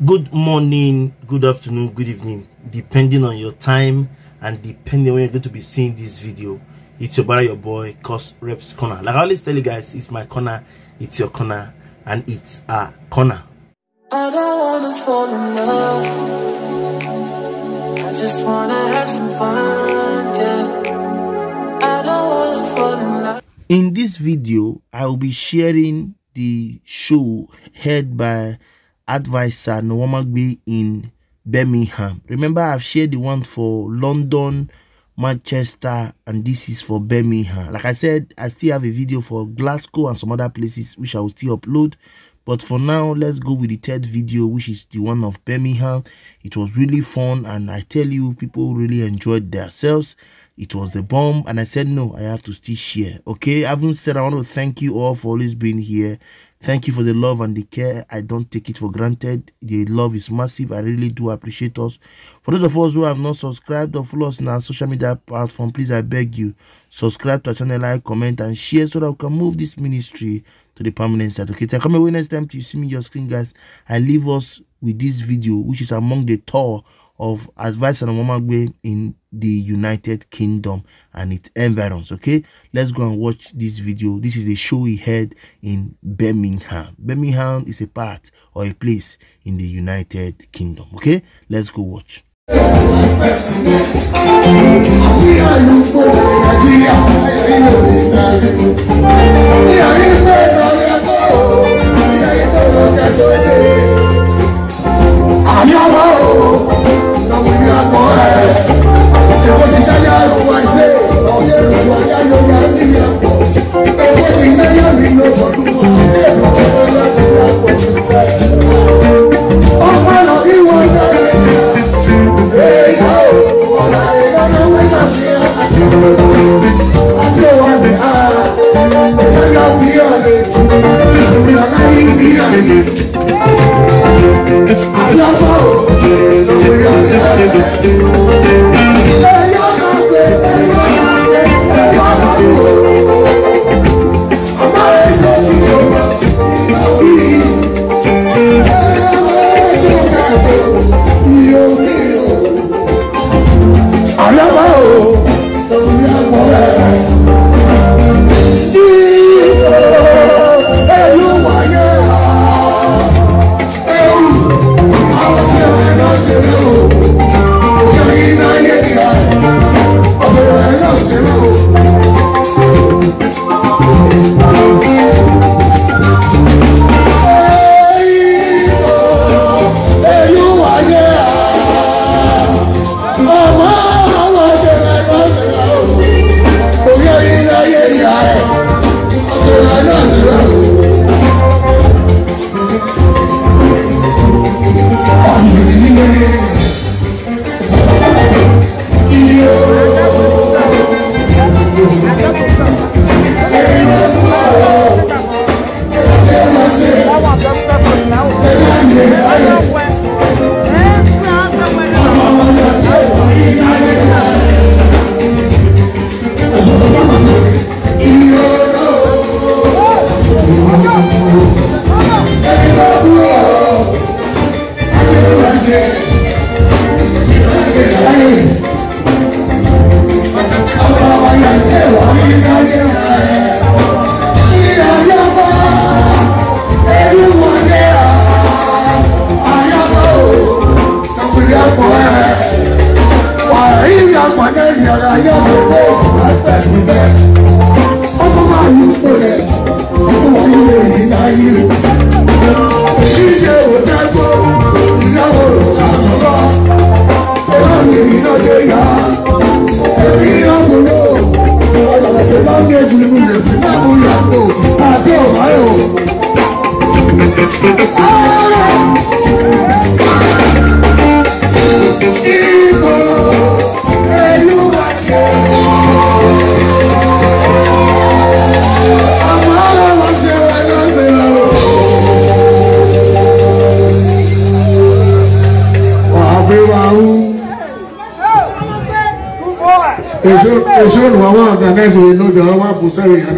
Good morning, good afternoon, good evening, depending on your time and depending on when you're going to be seeing this video. It's your brother, your boy, Cos Reps Corner. Like I always tell you guys, it's my corner, it's your corner, and it's a corner. I don't wanna fall in love, I just wanna have some fun, yeah. I don't wanna fall in love. In this video, I will be sharing the show heard by advisor Nwamagbe in Birmingham. Remember, I've shared the one for London, Manchester, and this is for Birmingham. Like I said, I still have a video for Glasgow and some other places which I will still upload. But for now, let's go with the third video, which is the one of Birmingham. It was really fun, and I tell you, people really enjoyed themselves. It was the bomb, and I said, no, I have to still share. Okay, having said, I want to thank you all for always being here. Thank you for the love and the care. I don't take it for granted. The love is massive. I really do appreciate us. For those of us who have not subscribed or follow us in our social media platform, please, I beg you, subscribe to our channel, like, comment, and share so that we can move this ministry to the permanent side. Okay, come away next time to see me on your screen, guys. I leave us with this video, which is among the tour of advisor Nwamagbe in the United Kingdom and its environs. Okay, let's go and watch this video. This is a show he had in Birmingham. Birmingham is a part or a place in the United Kingdom. Okay, let's go watch.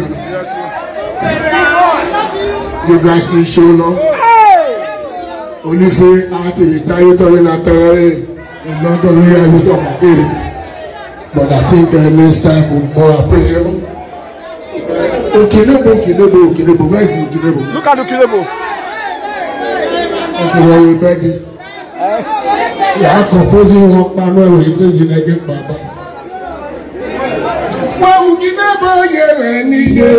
You guys can show love. Police out to the tire in London, but I think next time we'll more pray. Okilebo, where is Okilebo? Look at Okilebo. Okay, well, we're ready. Yeah, I'm composing one man where we say you get Baba. Well, Okilebo, yeah, need you.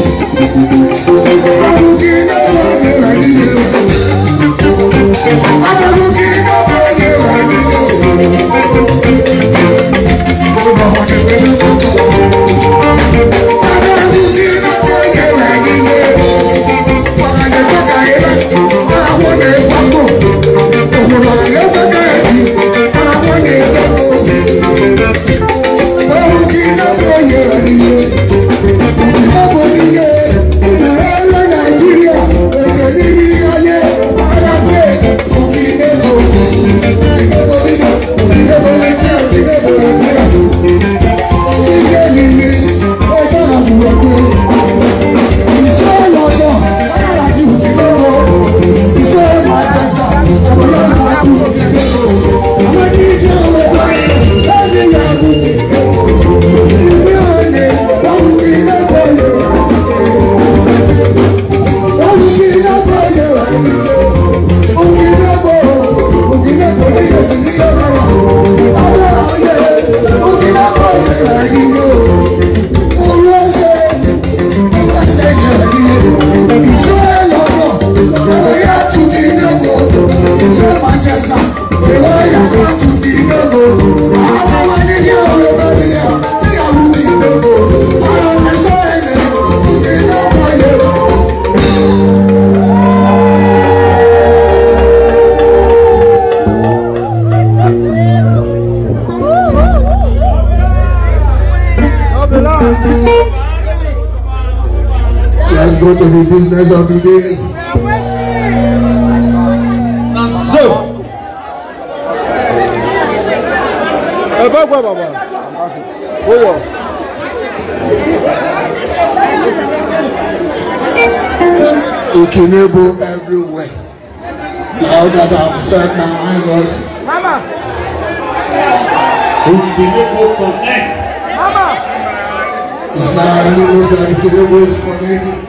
Let's go to the business of the day. So, Okilebo everywhere. Now that I've set my eyes on it. Mama. Okilebo connect. Mama. It's now I know that Okilebo is connected.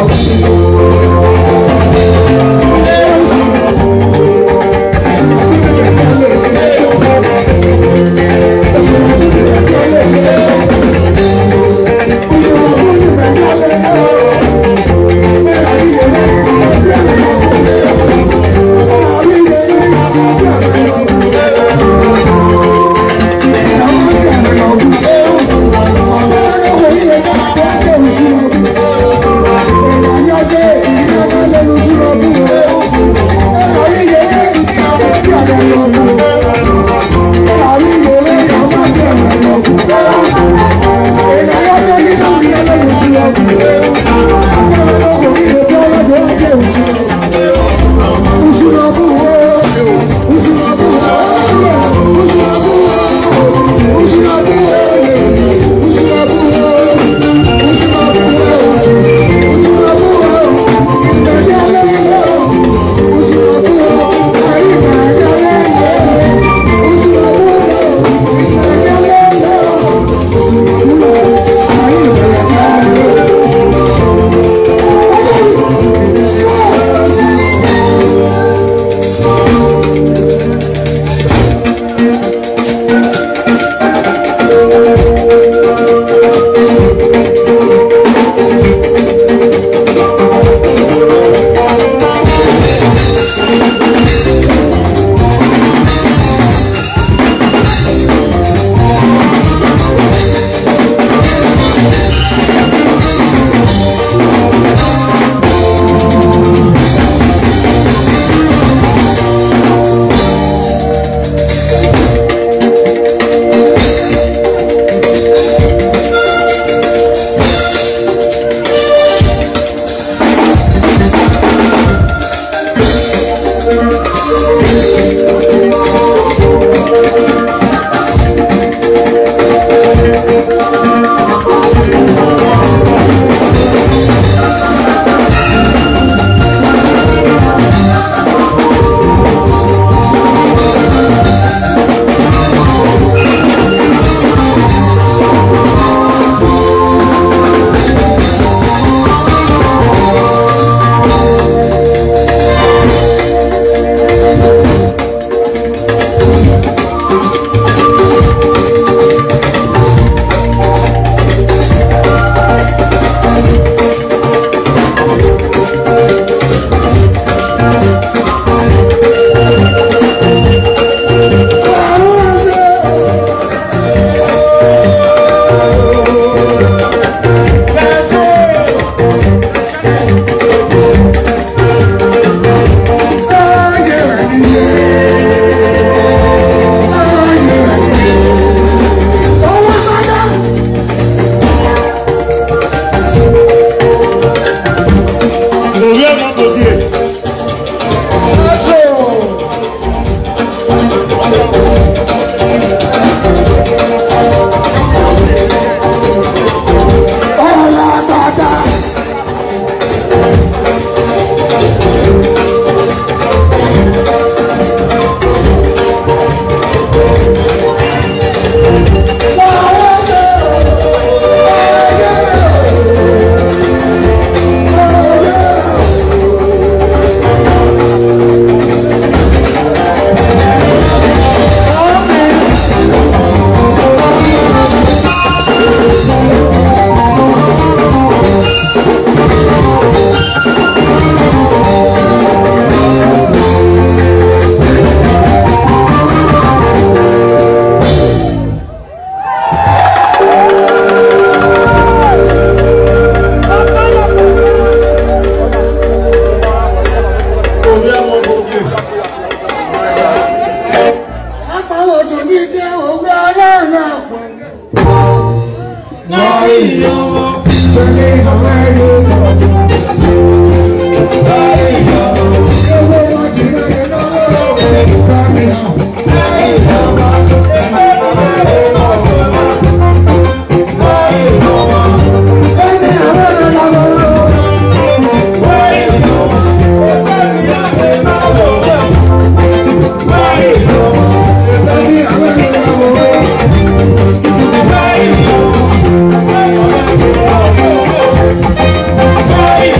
Hey!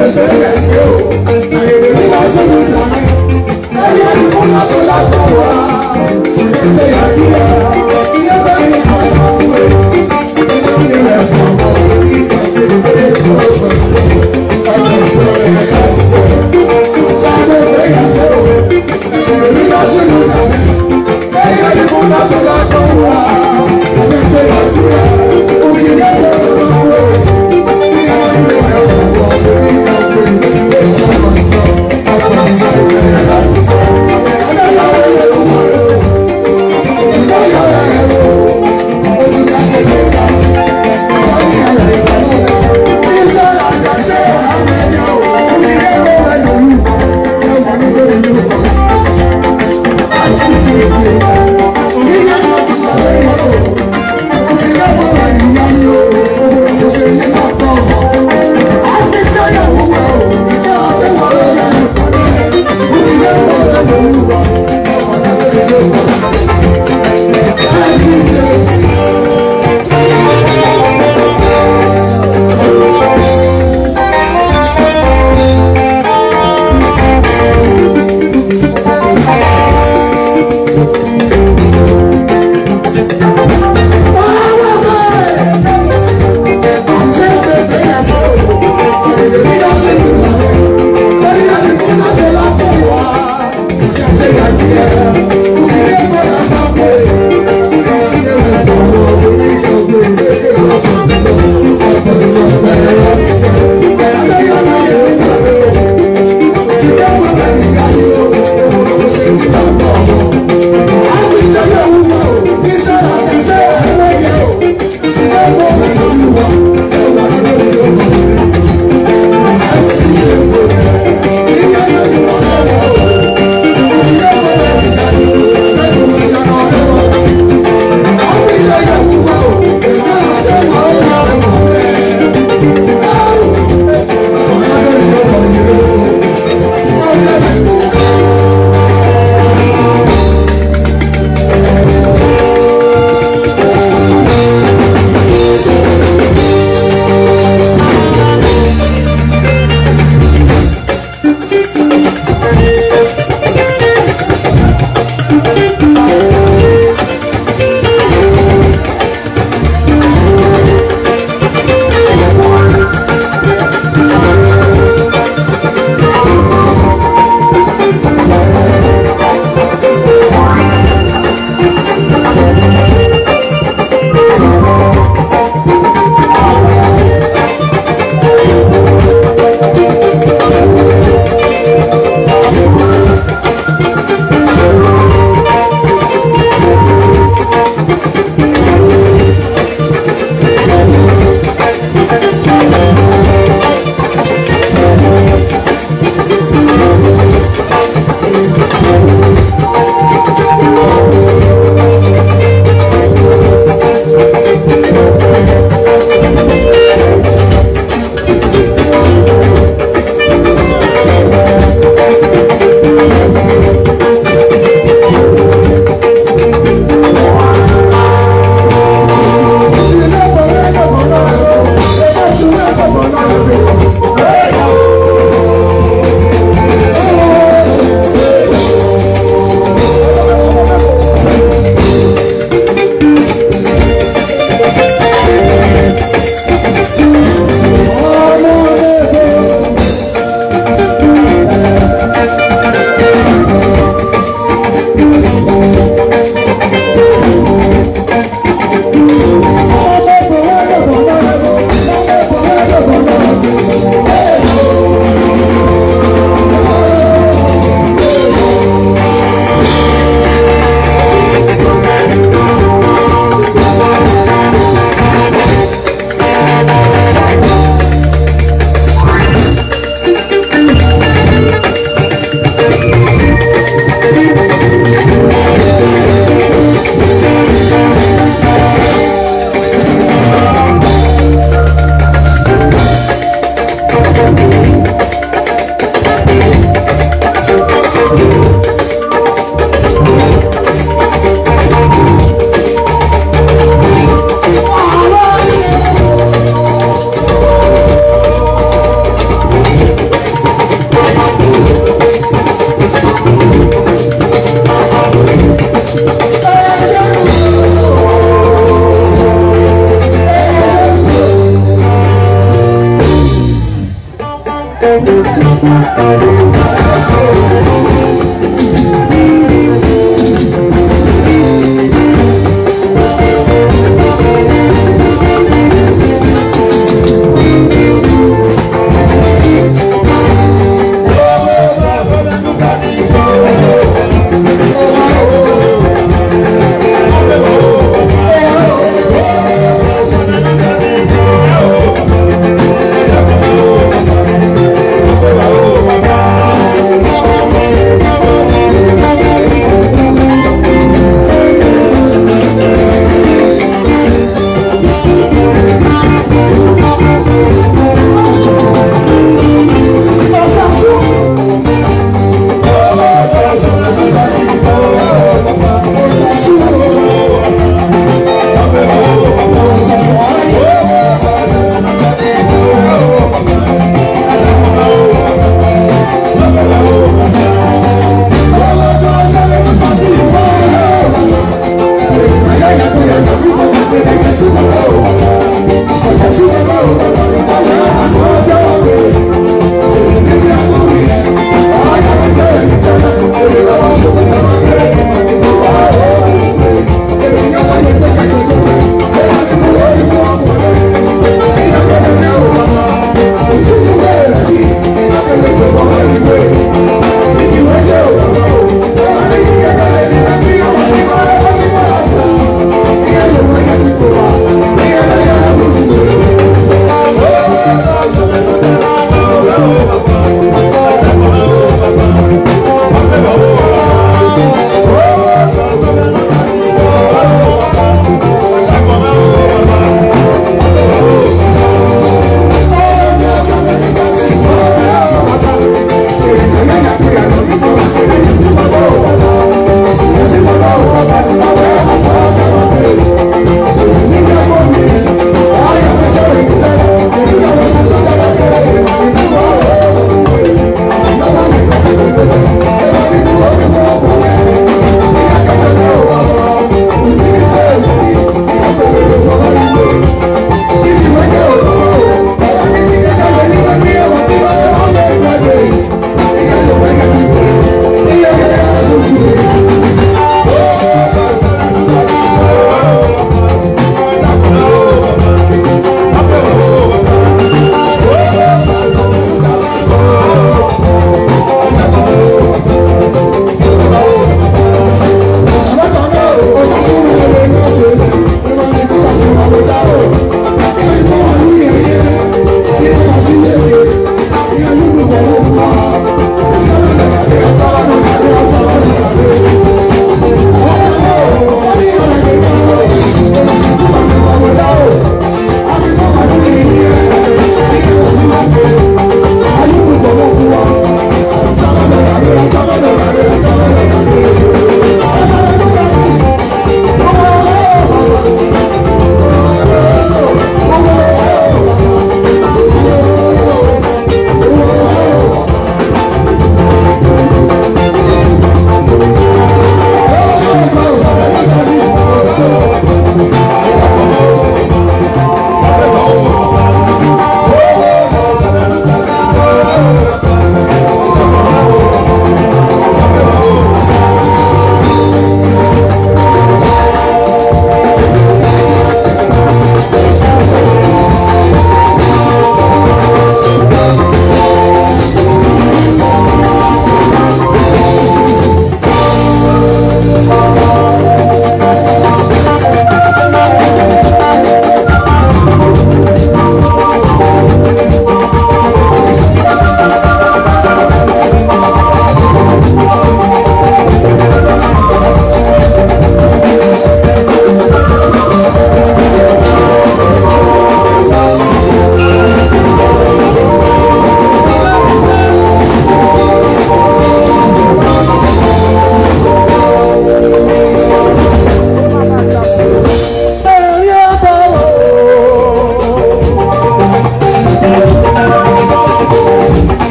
Thank you.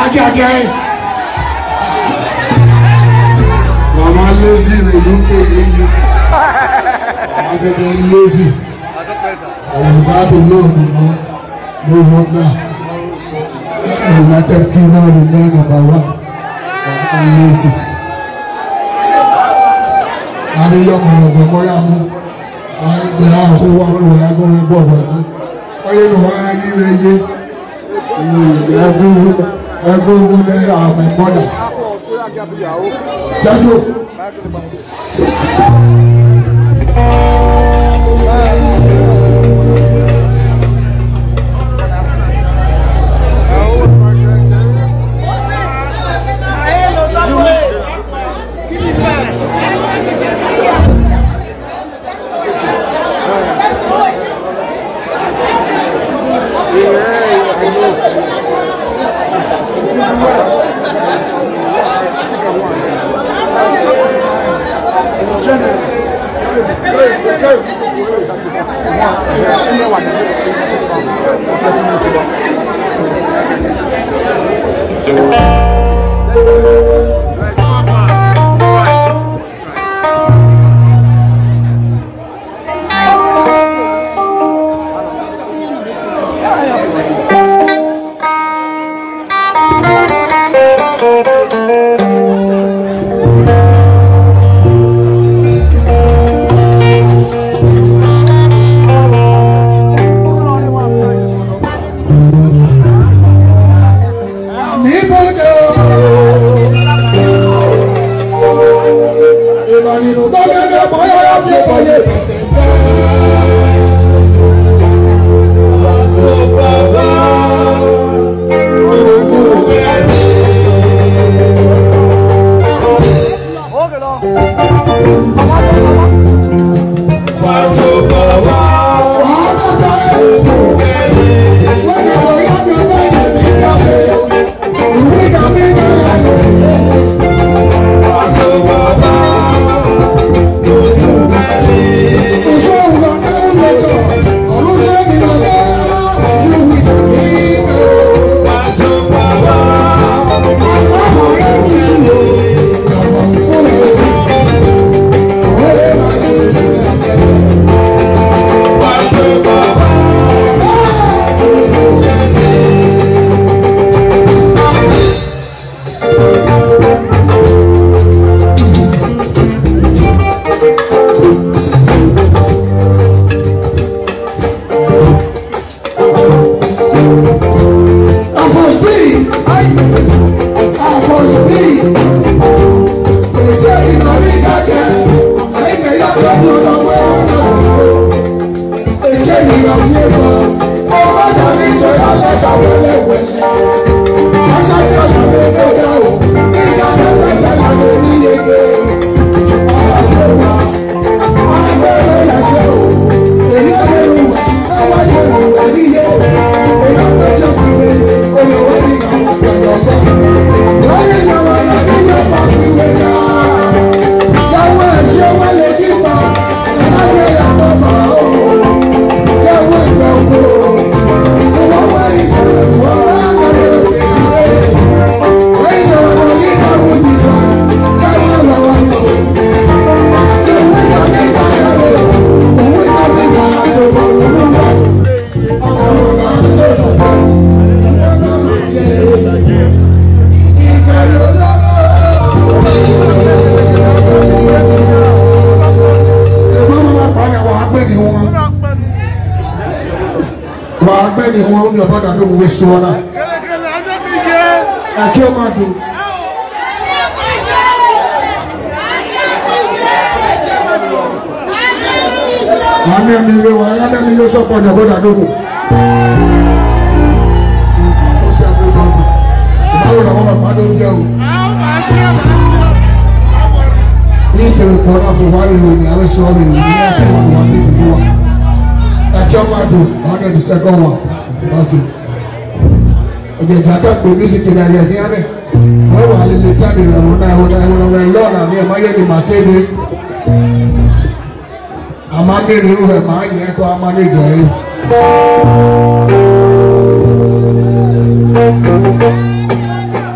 Again. Mama lazy in the UK. I said they're lazy. I'm about to know, no wonder. United Kingdom remain number 1. I'm lazy. I'm a young man of Moyamu. They are who are going to go. I don't know why I give you. Every woman are my mother. Let's go. The second one. Okay. Okay, Jata music in area here. How are you telling me when I learn and I am the market? I'm a man who have my echo, I'm a manager.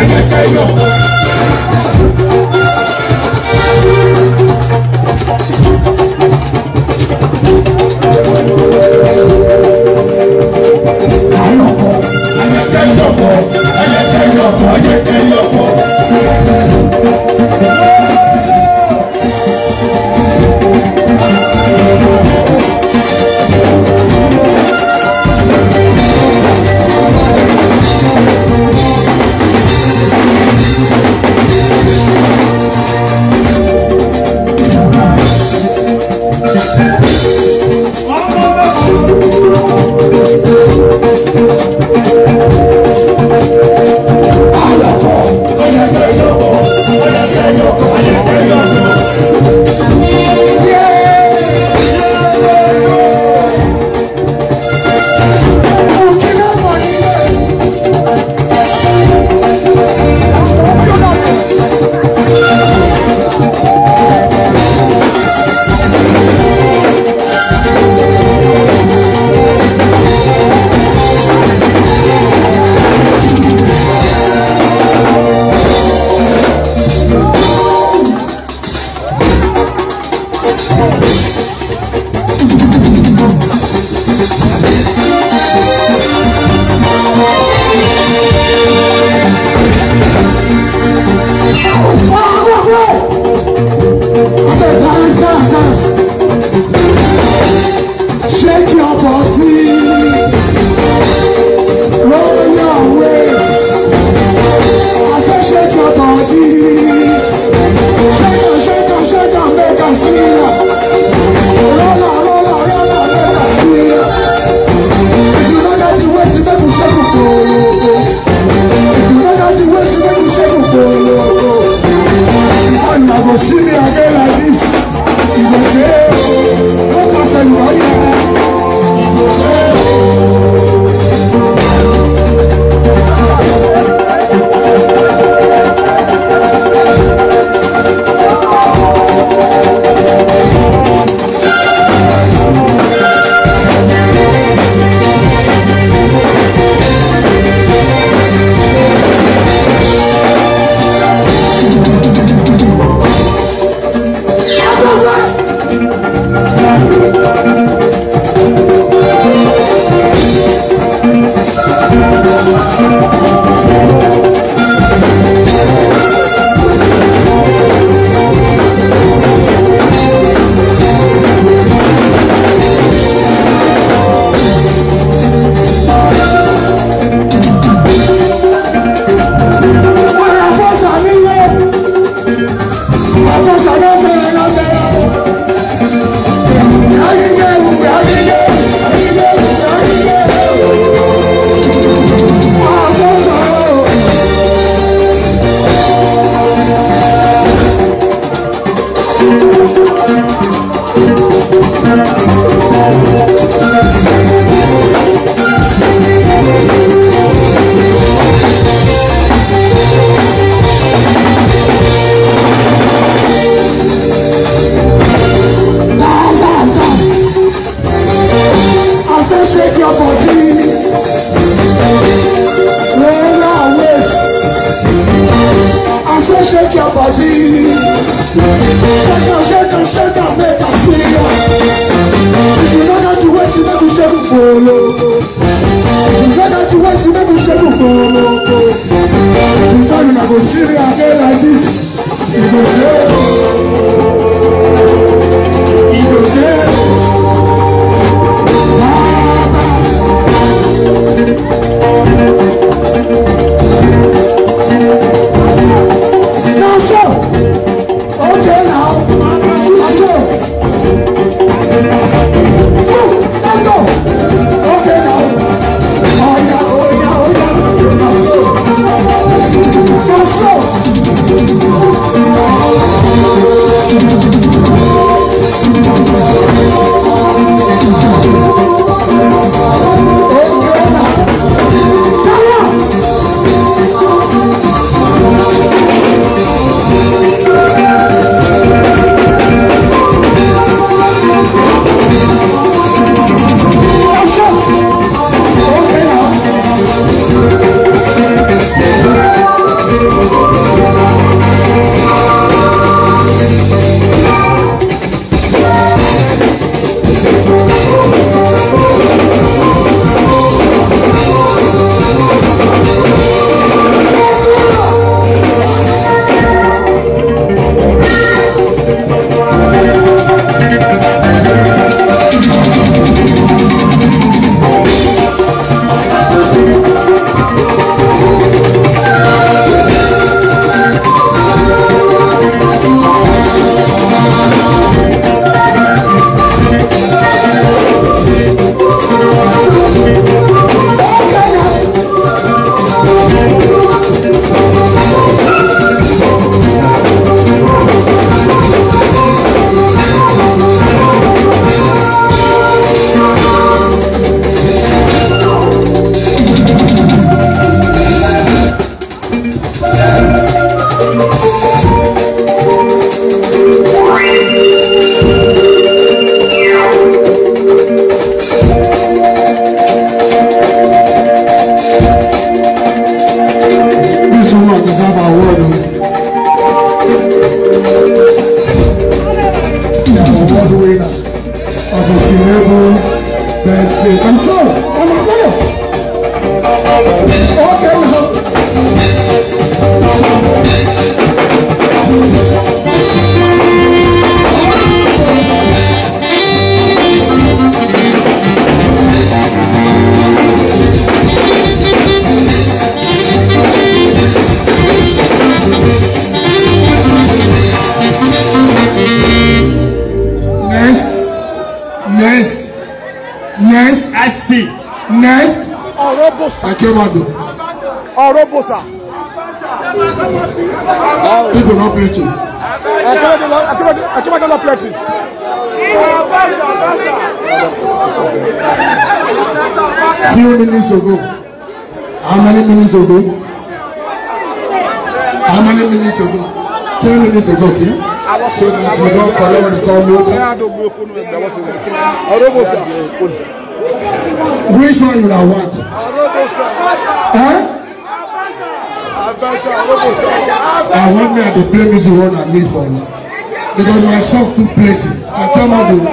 Vamos Akemado. Orobosa. People not play too. Akemado not play too. Few minutes ago. How many minutes ago? How many minutes ago? 10 minutes ago, okay? So that we don't collect what they call notes. Which one you want? Huh? I want me to play music one and me for you. Because my song too plenty. I come out with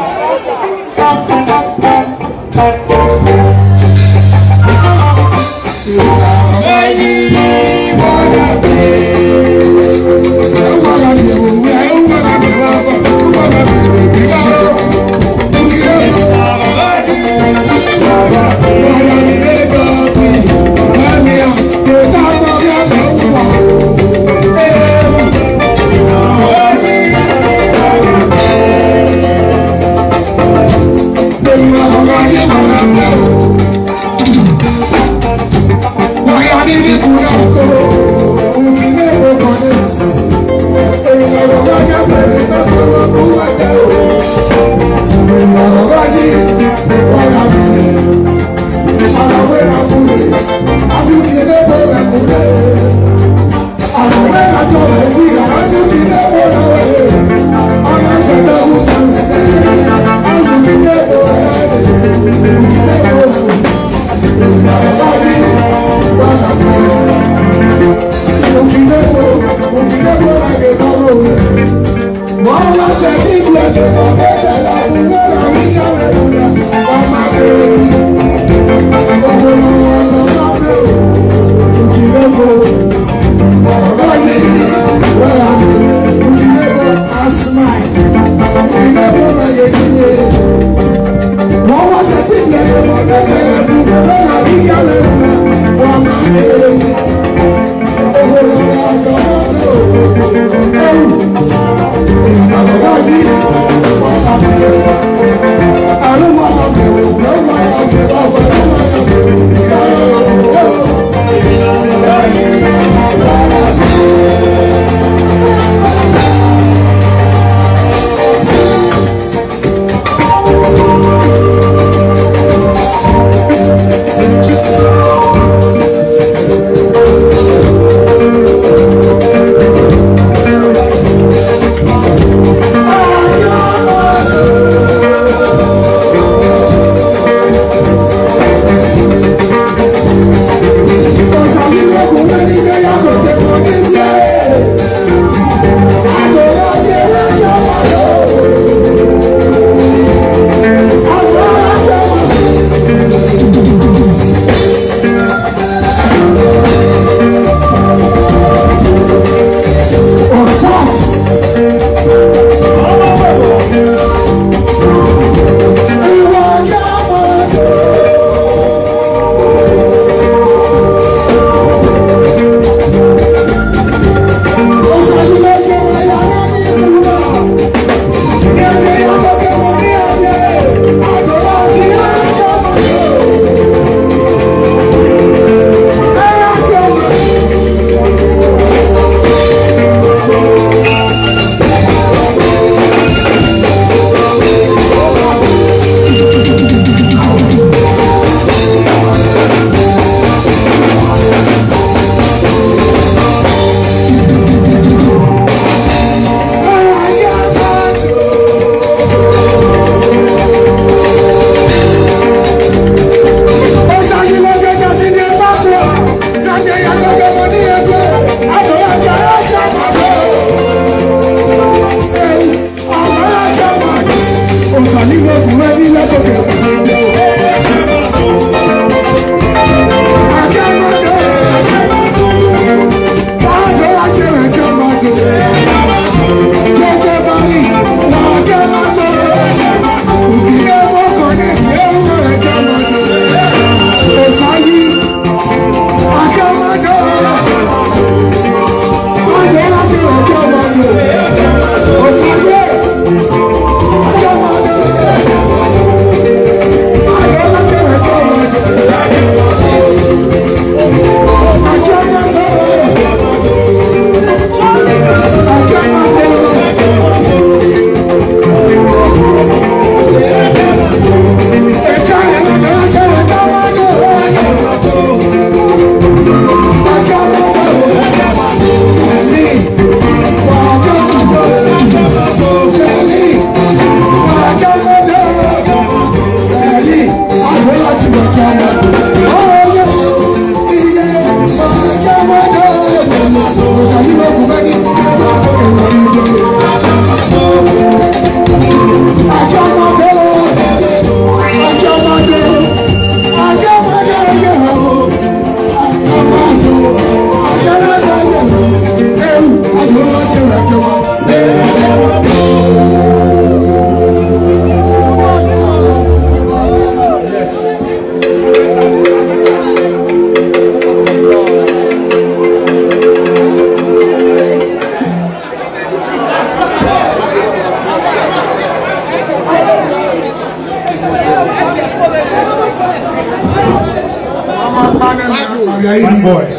rí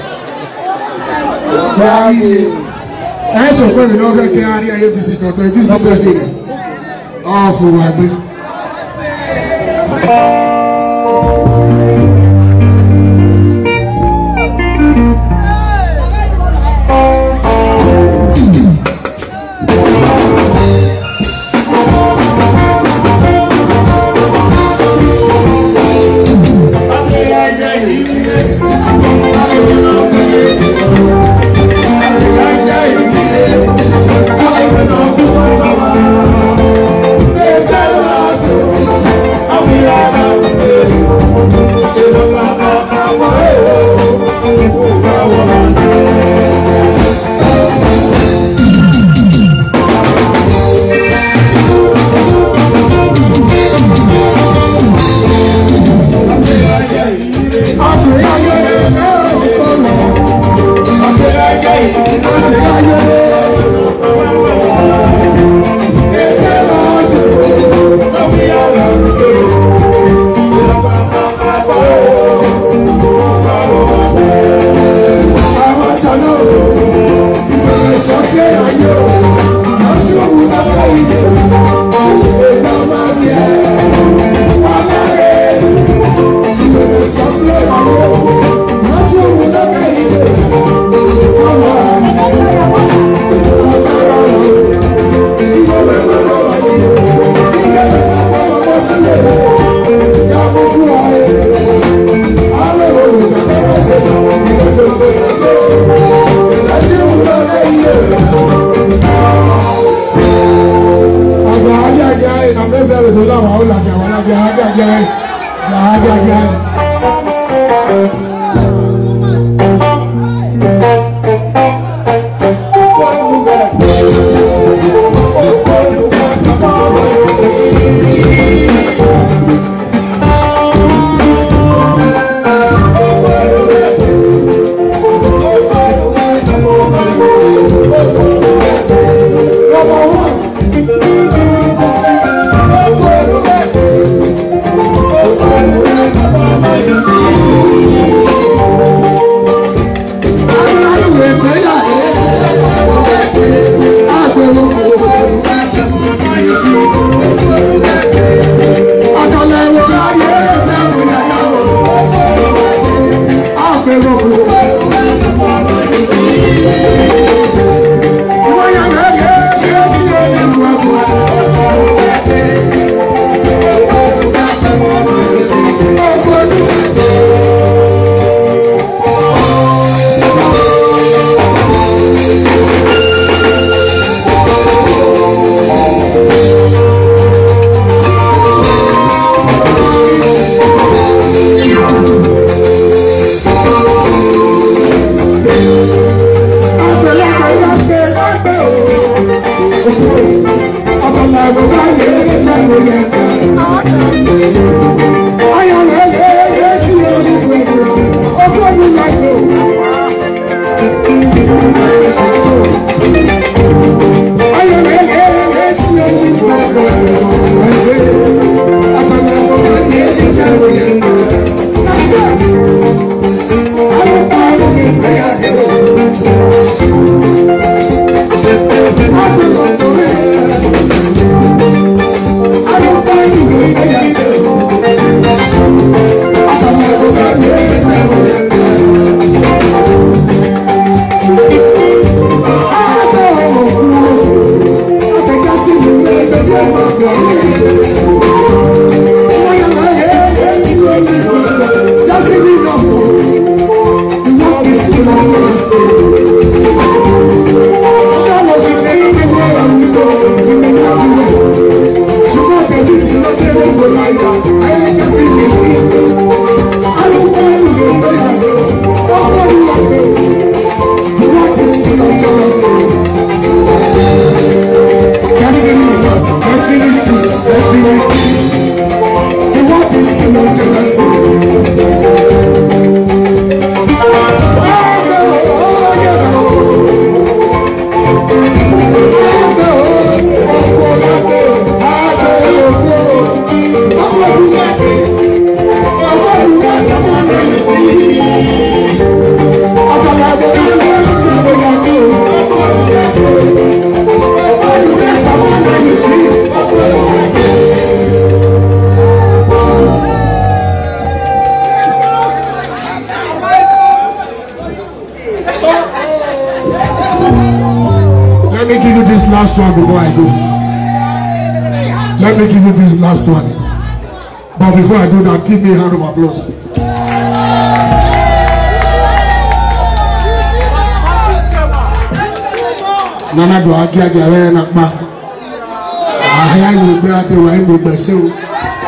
báyìí ẹ sọ pé mi náà fẹ́ kí á rí ayé bísí tọ̀tọ̀ ibi sí tó dé rẹ̀ ọ̀fù wà gbé. you this last one before I go. Let me give you this last one. But before I do that, give me a hand of applause. Nana do agi awe na pa. Ahia ni gbe ate wa ni gbe se o.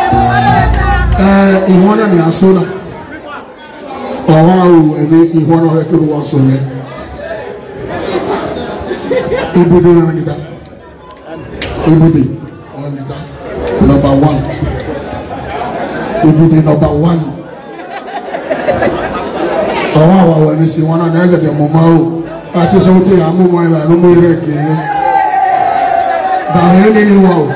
Ihona ni asona. Owa o emi ihona ho ekuru wa so ne. Ibude na ni da. Ibude on ni da. Number 1. Ibude number 1. Owa wa ni si wana na eze de mama o. Ati something I'm moving my room here again. But anyway,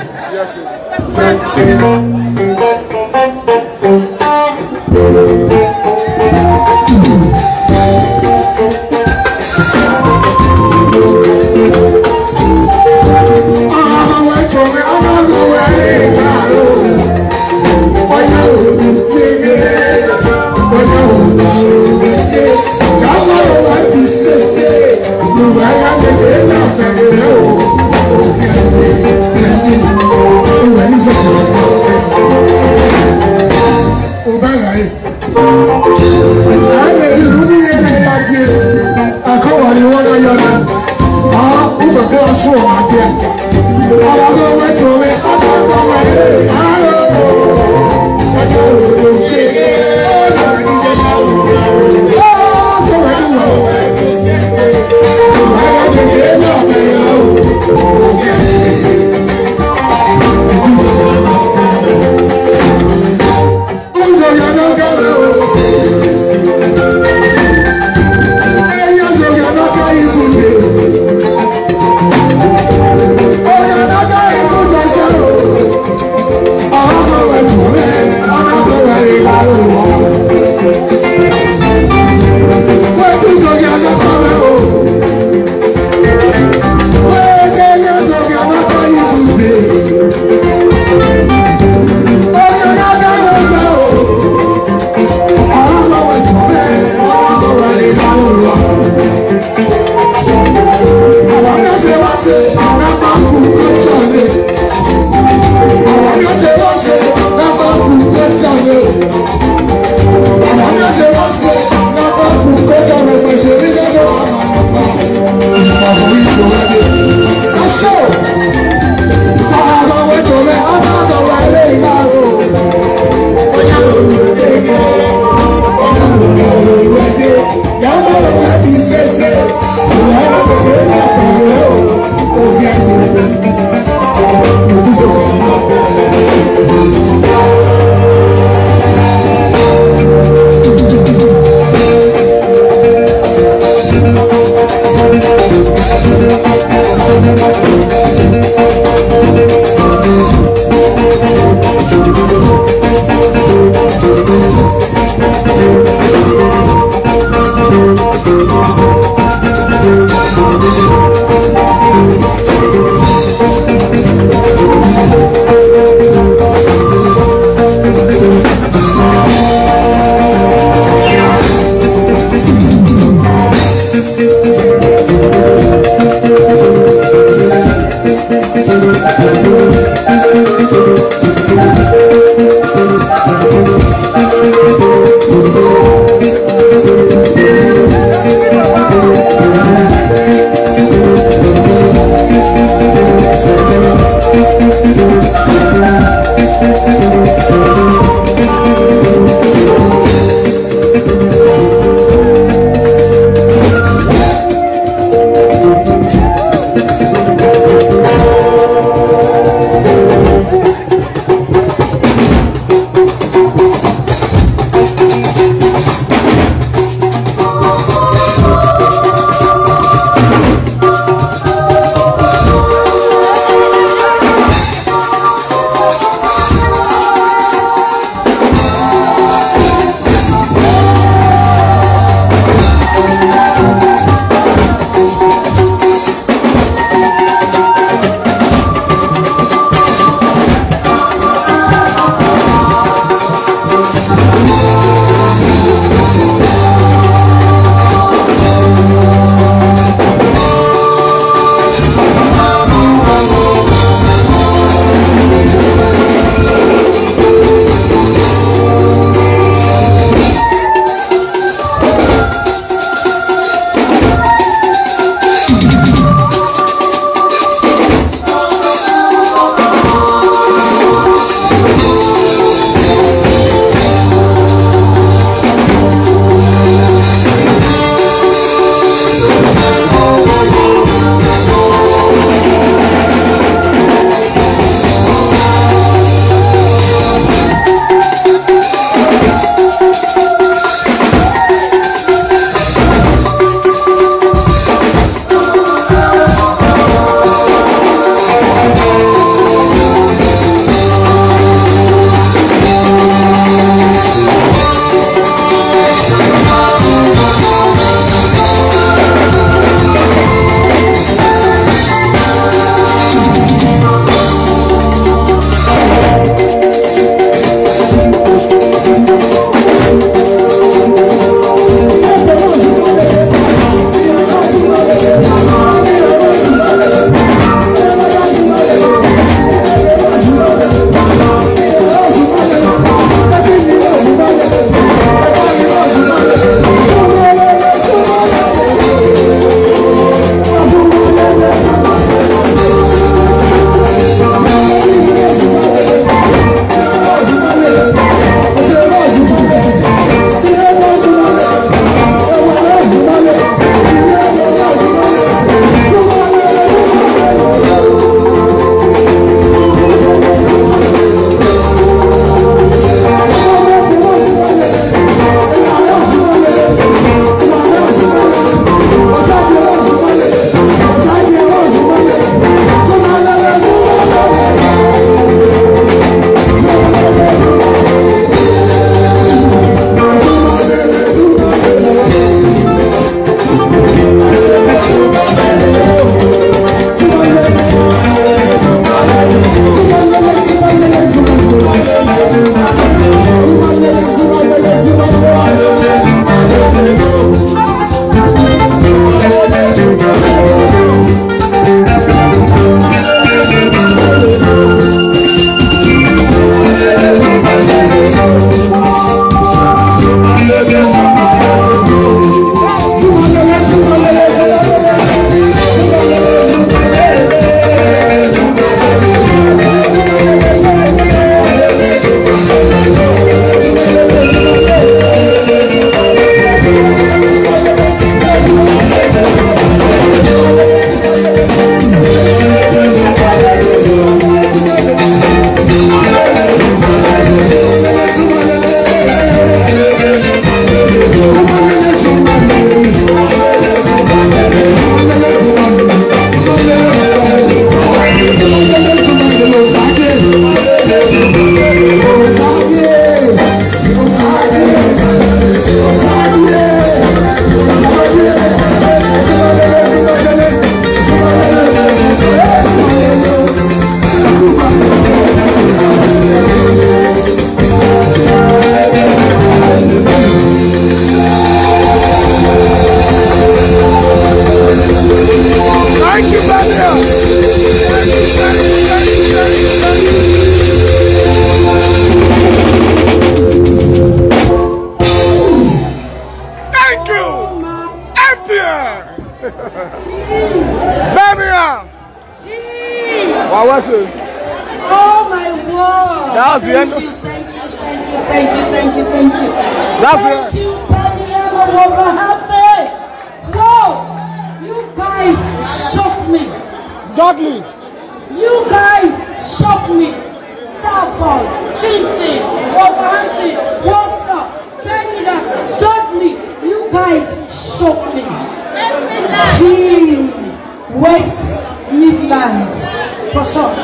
Birmingham. Wow, what's it? Oh my word! That's the end. Thank you. That's Thank you, Birmingham and Wolverhampton. Whoa! You guys shocked me. Dudley. You guys shocked me. Salford, Tintin, Wolverhampton, Walsall, Birmingham, Dudley. You guys shocked me. Jeez. West Midlands for short.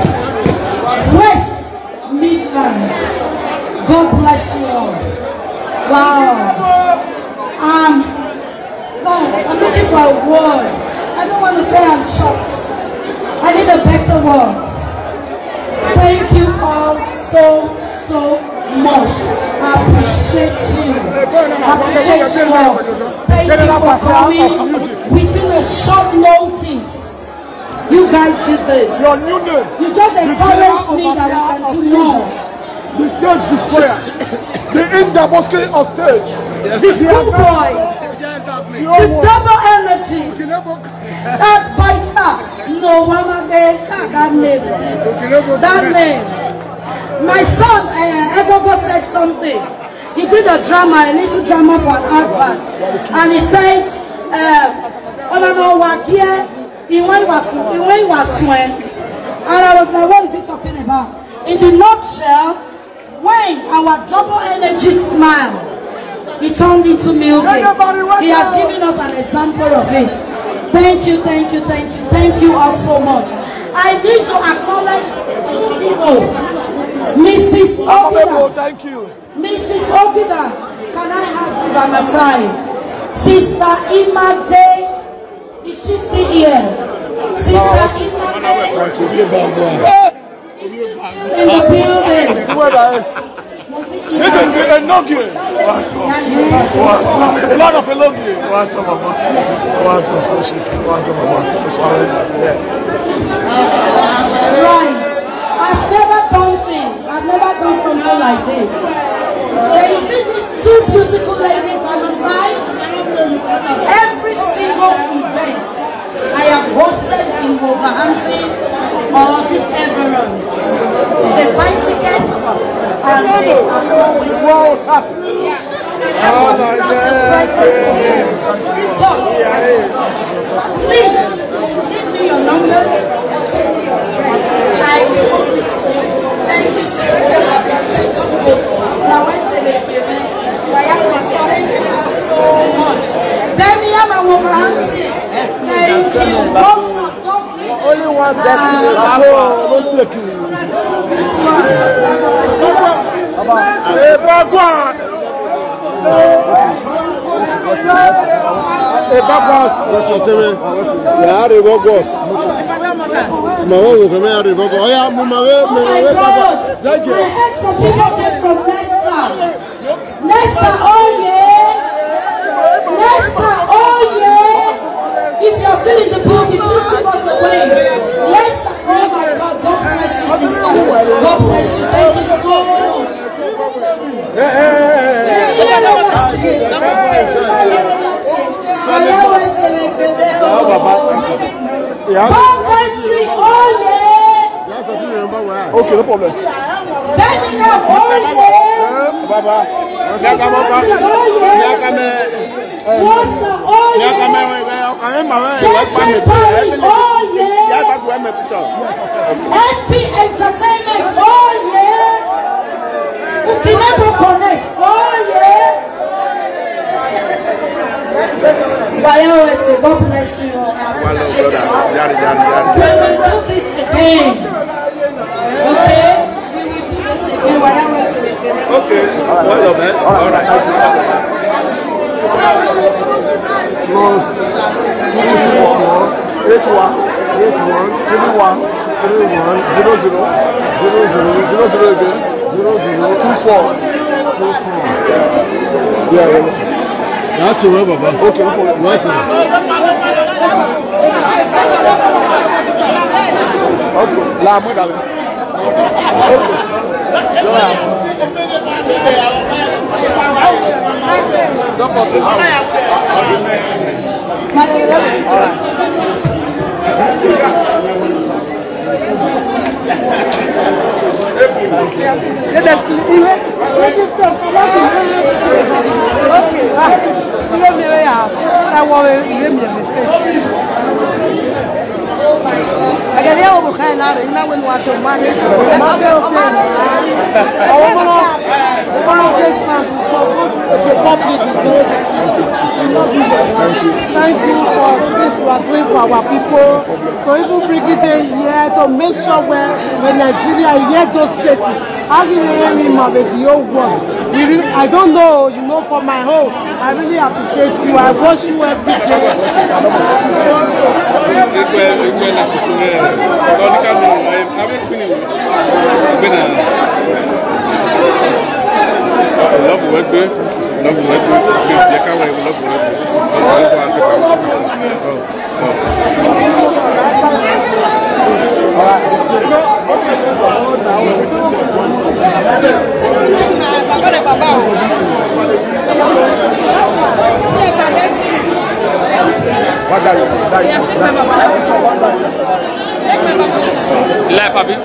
West Midlands. God bless you all. Wow. I'm looking for a word. I don't want to say I'm shocked. I need a better word. Thank you all so much. I appreciate you. Thank you for coming within a short notice. You guys did this. Your new name. You just encouraged me that we can do more. The stage destroyer. The industry of stage. The schoolboy. The double energy. That Faisa. No, Mama, that name. That name. My son, Ebogo said something. He did a drama, a little drama for an advert. And he said, and I was like, what is he talking about? In the nutshell, when our double energy smile, it turned into music. He has given us an example of it. Thank you all so much. I need to acknowledge two people. Mrs. Ogida. Thank you. Mrs. Ogida, can I have you by my side? Sister Imade, is she still here? Sister Imade, is she still in the building? This is the Enogie. A lot of Enogie. Right. I've never done things. I've never done something like this. Can you see these two beautiful ladies by my side? Every single event I have hosted in Wolverhampton or this Everons, they buy tickets and they are always I should not the present for them. But please give me your numbers or send me your address. I will host it to you. Thank you so much. I appreciate you both. Now I say thank you so much. Birmingham and Wolverhampton. Thank you. Also, don't leave. Only one destiny. I heard some people came from Leicester. Leicester, oh yeah. Leicester, oh yeah. If you're still in the building, please give us a wave. Leicester, oh my God, God bless you, sister. God bless you. Thank you so much. Coventry, oh yeah. Okay, no problem. Birmingham, oh yeah. Baba. Coventry, oh yeah. Walsall, oh yeah. Oh yeah. FP Entertainment, oh yeah. Ukinebo Connect, oh yeah. God bless you. I appreciate you. We will do this again. Okay? We will do this again. Okay. Well, man. All right. Plus 81 81 That's all, Baba. Okay, what's it? Okay, la muy dale. Okay. I want to live in the face. I get here over kind of, you know, when you want to marry. I want to say something the public is very thank you for this you are doing for our people. To even bring it in here to make sure when Nigeria hear those states, how do you hear me with the old words? I don't know, you know, for my home, I really appreciate you. I watch you every day. Love work good. Love work good. La papi.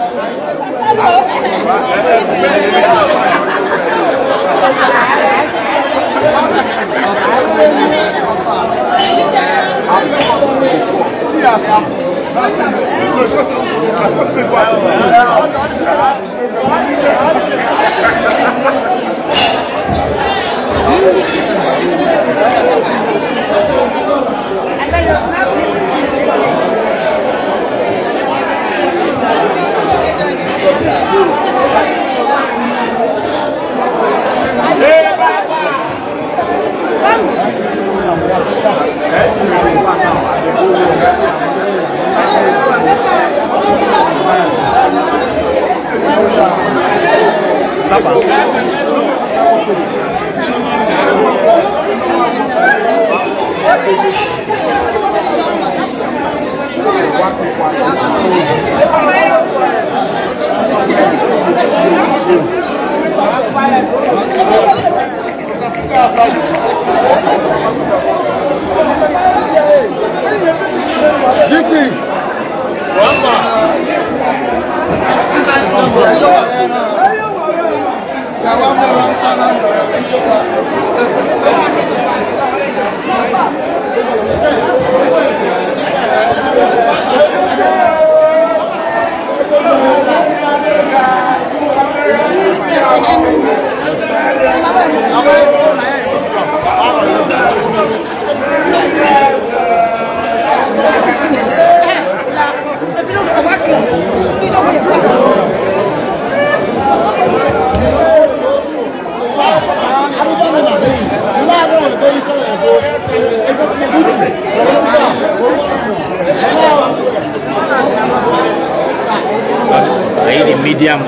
Medium.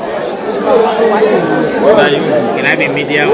Can I be medium?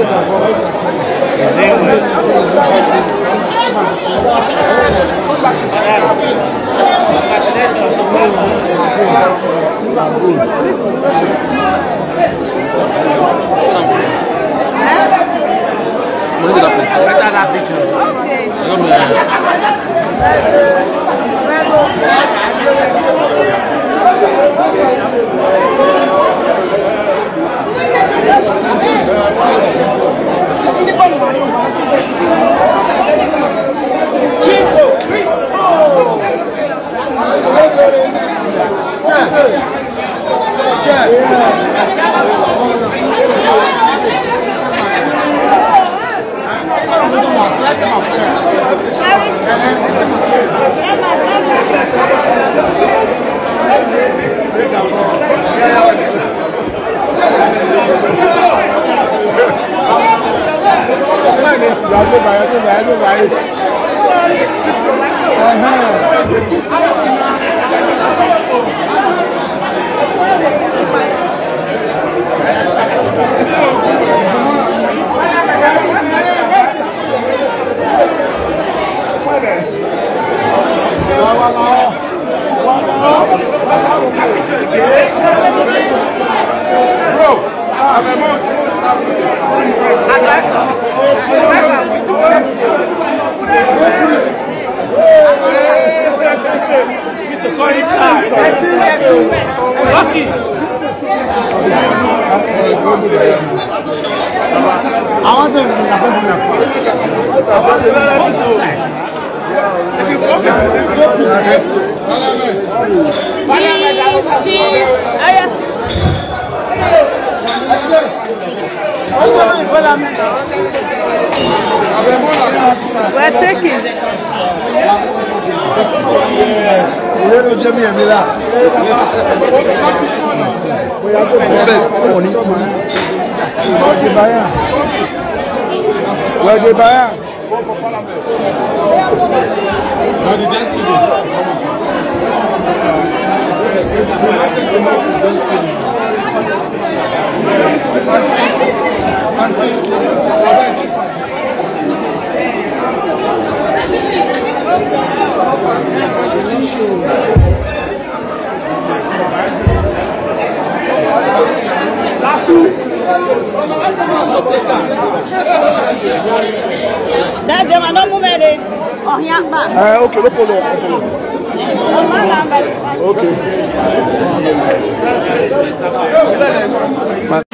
I want them to We're taking. That's the one. No movement. Oh, yeah, Okay, no problem. Okay.